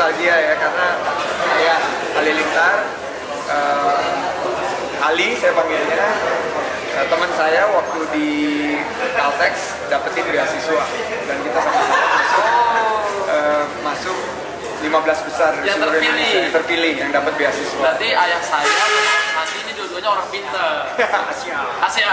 nostalgia ya, karena kayak Halilintar, Ali saya panggilnya, teman saya waktu di Caltex dapetin beasiswa dan kita sama-sama masuk 15 besar yang seluruh terpilih. Indonesia yang terpilih yang dapat beasiswa. Berarti ayah saya Sandi ini dua-duanya orang pintar. Asia. Asia.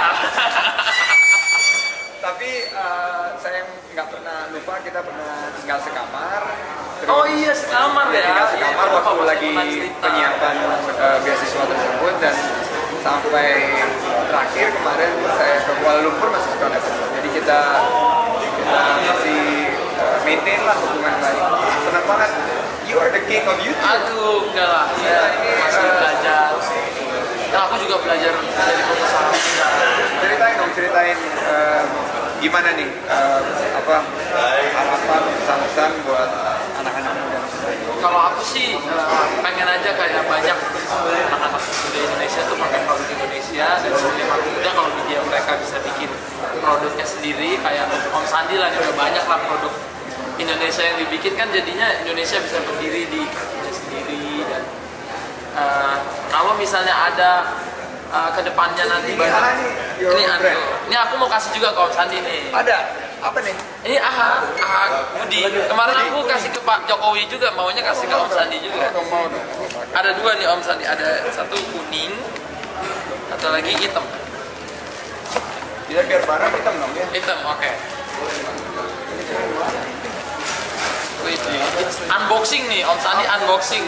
Tapi saya nggak pernah lupa kita pernah tinggal sekamar. Oh iya, sekamar ya. Tinggal sekamar Iya, waktu Bapak lagi pernah cerita. penyiapan beasiswa tersebut, dan sampai terakhir kemarin saya ke Kuala Lumpur masih suka datang. Jadi kita masih maintain lah hubungan baik. Senang banget. You are the king of YouTube. Aduh, enggak lah. Saya masih belajar. Nah, aku juga belajar dari pengusaha. Ceritain gimana nih harapan pesan-pesan buat anak-anak muda. Kalau aku sih pengen aja kayak banyak anak-anak muda Indonesia tuh pakai produk Indonesia, dan sebenarnya anak muda kalau dia mereka bisa bikin produknya sendiri kayak Om Sandi lah, udah banyak lah produk Indonesia yang dibikin, kan jadinya Indonesia bisa berdiri di kakinya sendiri. Dan kalau misalnya ada kedepannya nanti banyak ini aku mau kasih juga ke Om Sandi nih. Ada apa nih? Ini AHA Budi. Kemarin aku kasih ke Pak Jokowi juga, maunya kasih ke Om Sandi juga. Ada dua nih Om Sandi, ada satu kuning, satu lagi hitam. Biar barang hitam dong ya. Hitam, oke. Unboxing nih, Om Sandi unboxing.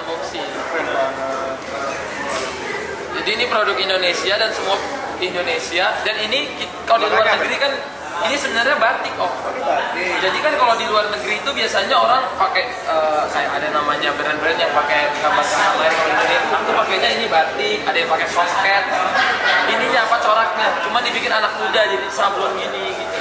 Jadi ini produk Indonesia dan semua Indonesia, dan ini kalau di luar negeri kan ini sebenarnya batik, Om. Jadi kan kalau di luar negeri itu biasanya orang pakai kayak ada namanya brand-brand yang pakai gambar-gambar lain. Kalau Indonesia aku pakainya ini batik, ada yang pakai soket. Ininya apa coraknya? Cuma dibikin anak muda jadi sablon gini gitu.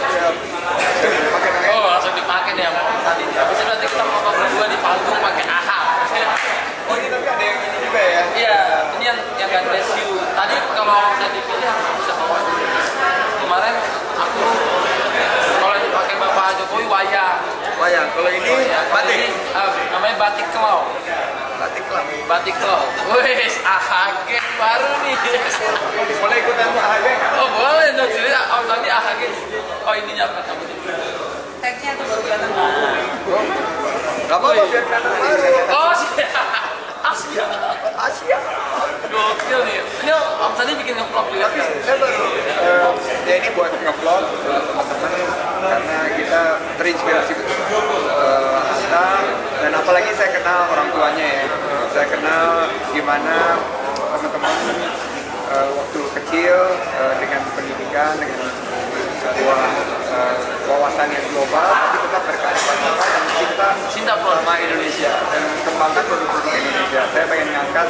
Oh, langsung dipakai deh Om Sandi. Habis itu nanti kita foto berdua di panggung pakai AHA. Oh ini tapi ada yang ini juga ya? Iya, ini yang God bless you. Tadi kalau saya dipilih aku bisa bawa. Kemarin aku kalau yang dipakai Bapak Jokowi wayang. Kalau ini batik? Ini, namanya batik klau. Batik klau. Wes, AHG baru nih. Boleh ikutan AHG? Oh boleh dong, jadi Om Sandi AHG. Oh ini apa kamu? Tagnya tuh baru kelihatan. Gak apa-apa biar kelihatan baru. Oh Asia. Gokil nih. Ini Om Sandi bikin nge-vlog juga. Tapi saya baru ya ini buat nge-vlog teman-teman karena kita terinspirasi betul Atta, dan apalagi saya kenal orang tuanya ya. Saya kenal gimana teman-teman waktu kecil dengan pendidikan, dengan sebuah wawasan yang global, tapi tetap berkearifan lokal dan cinta sama Indonesia dan kembangkan produk-produk Indonesia. Saya pengen ngangkat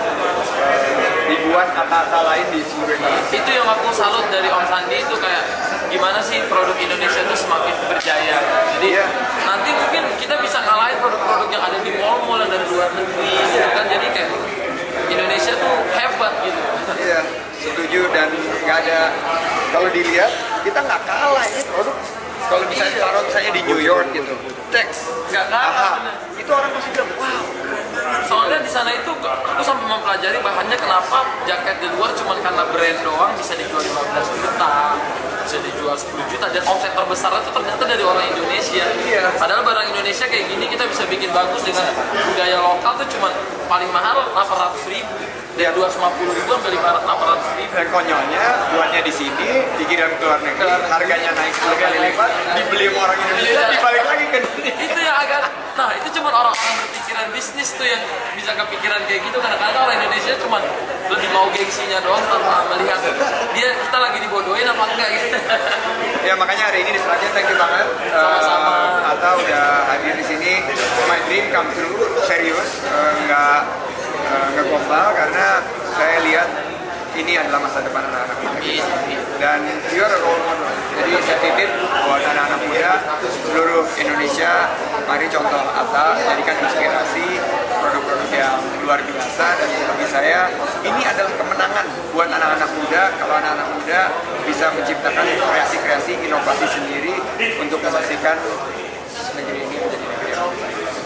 ribuan kata-kata lain di seluruh Indonesia. Itu yang aku salut dari Om Sandi itu, kayak gimana sih produk Indonesia itu semakin berjaya. Jadi nanti mungkin kita bisa ngalahin produk-produk yang ada di mall-mall yang dari luar negeri gitu kan. Jadi kayak Indonesia tuh hebat gitu. Iya, setuju, dan nggak ada, kalau dilihat kita nggak kalah ini produk. Kalau misalnya taruh saya di New York gitu, cek Nggak kalah. itu orang pasti bilang wow. Soalnya di sana itu aku sampai mempelajari bahannya, kenapa jaket di luar cuma karena brand doang bisa dijual 15 juta, bisa dijual 10 juta, dan omset terbesar itu ternyata dari orang Indonesia. Iya. Padahal barang Indonesia kayak gini kita bisa bikin bagus dengan budaya lokal tuh cuma paling mahal 800.000. Dari 250.000 sampai 800.000. Dan konyolnya buatnya di sini, dikirim ke luar negeri, harganya naik 10 kali lipat, dibeli sama orang Indonesia, dibalik lagi ke Indonesia. Itu yang agak, nah itu cuma orang-orang berpikiran bisnis tuh yang bisa kepikiran kayak gitu. Kadang-kadang orang Indonesia cuma lebih mau gengsinya doang tanpa melihat kita lagi dibodohin apa enggak gitu. Ya makanya hari ini diserahnya, thank you banget. Sama-sama. Atta udah hadir di sini. My dream come true, serius, nggak gombal, karena saya lihat ini adalah masa depan anak-anak muda. Dan you are a role model. Jadi saya titip buat anak-anak muda seluruh Indonesia, mari contoh Atta, jadikan inspirasi produk-produk yang luar biasa. Dan bagi saya ini adalah kemenangan buat anak-anak muda kalau anak-anak muda bisa menciptakan kreasi-kreasi, inovasi sendiri untuk memastikan negeri ini menjadi negeri yang baik. Aku sampai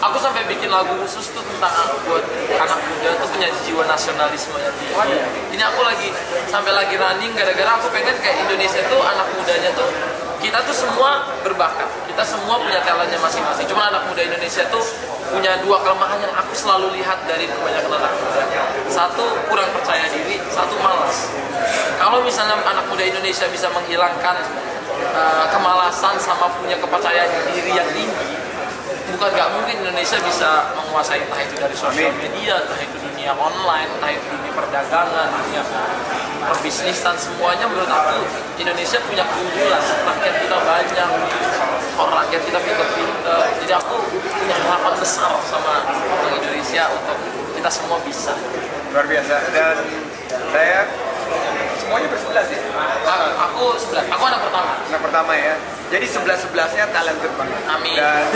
bikin lagu khusus tuh tentang buat anak muda tuh punya jiwa nasionalisme yang tinggi. Ini aku sampai lagi running gara-gara aku pengen kayak Indonesia tuh anak mudanya tuh kita tuh semua berbakat, kita semua punya talentnya masing-masing. Cuma anak muda Indonesia tuh punya dua kelemahan yang aku selalu lihat dari kebanyakan anak muda. Satu, kurang percaya diri, satu malas. Kalau misalnya anak muda Indonesia bisa menghilangkan kemalasan sama punya kepercayaan diri yang tinggi, bukan nggak mungkin Indonesia bisa menguasai entah itu dari sosial media, entah itu dunia online, entah itu dunia perdagangan, dunia perbisnisan, semuanya menurut aku Indonesia punya keunggulan. Rakyat kita banyak, orang rakyat kita pintar-pintar, jadi aku punya harapan besar sama orang Indonesia untuk kita semua bisa. Luar biasa. Dan saya semuanya bersebelas ya? Aku 11, aku anak pertama. Anak pertama ya. Jadi 11-11-nya talented banget. Amin. Dan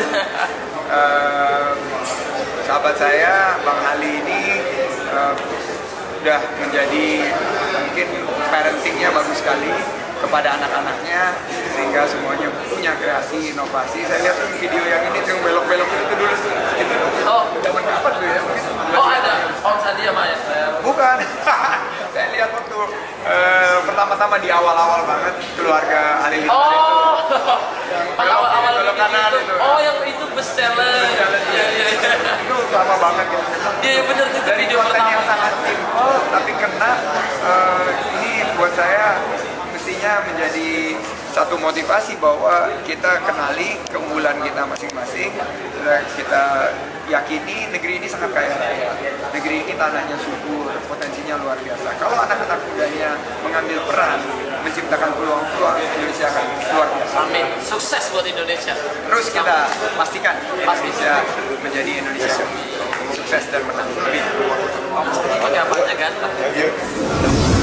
sahabat saya, Bang Ali ini udah menjadi mungkin parentingnya bagus sekali kepada anak-anaknya, sehingga semuanya punya kreasi, inovasi. Saya lihat video yang ini tuh belok-belok itu dulu tuh. Oh, zaman kapan tuh ya? oh ada Om Sandi sama ya saya. Bukan. Saya lihat waktu pertama-tama di awal-awal banget keluarga Halilintar Oh, itu. awal-awal belok kanan itu. Oh, yang itu bestseller. Iya, iya. Itu lama banget gitu. Iya, bener itu Dari video konten pertama. yang sangat simpel tapi kena, ini buat saya mestinya menjadi satu motivasi bahwa kita kenali keunggulan kita masing-masing, dan kita yakini negeri ini sangat kaya raya. Negeri ini tanahnya subur, potensinya luar biasa. Kalau anak-anak mudanya mengambil peran menciptakan peluang-peluang, Indonesia akan luar biasa. Amin. Sukses buat Indonesia. Terus kita pastikan Indonesia menjadi Indonesia sukses dan menang. Amin. Om Sandi pakai apanya kan?